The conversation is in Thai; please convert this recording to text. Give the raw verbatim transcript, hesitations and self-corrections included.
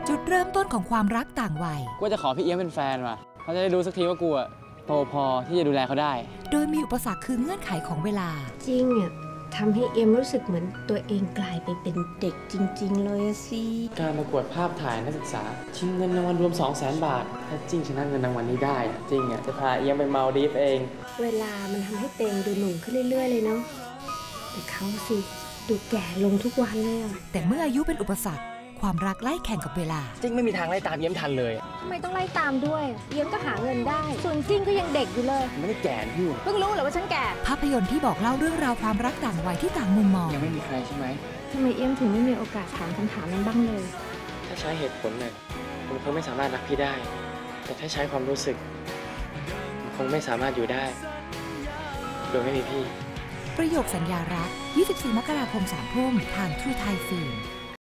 จุดเริ่มต้นของความรักต่างวัยกูจะขอพี่เอี้ยมเป็นแฟนว่ะเขาจะได้รู้สักทีว่ากูอะโตพอที่จะดูแลเขาได้โดยมีอุปสรรคคือเงื่อนไขของเวลาจริงอ่ะทำให้เอ็มรู้สึกเหมือนตัวเองกลายไปเป็นเด็กจริงๆเลยสิการประกวดภาพถ่ายนักศึกษาชิงเงินรางวัลรวม สองแสน บาทถ้าจริงชนะเงินรางวัลนี้ได้จริงอ่ะจะพาเอี้ยมไปมาลดีฟเองเวลามันทำให้เตงดูหนุ่มขึ้นเรื่อยๆเลยเนาะแต่เขาสิดูแก่ลงทุกวันเลยอ่ะแต่เมื่ออายุเป็นอุปสรรคความรักไล่แข่งกับเวลาจิ้งไม่มีทางไล่ตามเอี้ยมทันเลยทำไมต้องไล่ตามด้วยเอี้ยมก็หาเงินได้ส่วนจิ้งก็ยังเด็กอยู่เลยไม่ได้แก่พี่เพิ่งรู้เหรอว่าฉันแก่ภาพยนตร์ที่บอกเล่าเรื่องราวความรักต่างวัยที่ต่างมุมมองยังไม่มีใครใช่ไหมทำไมเอี้ยมถึงไม่มีโอกาสถามคำถามนั้นบ้างเลยถ้าใช้เหตุผลเนี่ยมันคงไม่สามารถรักพี่ได้แต่ถ้าใช้ความรู้สึกมันคงไม่สามารถอยู่ได้โดยไม่มีพี่ประโยคสัญญารักยี่สิบสี่มกราคมสามทุ่มทาง True Thai Film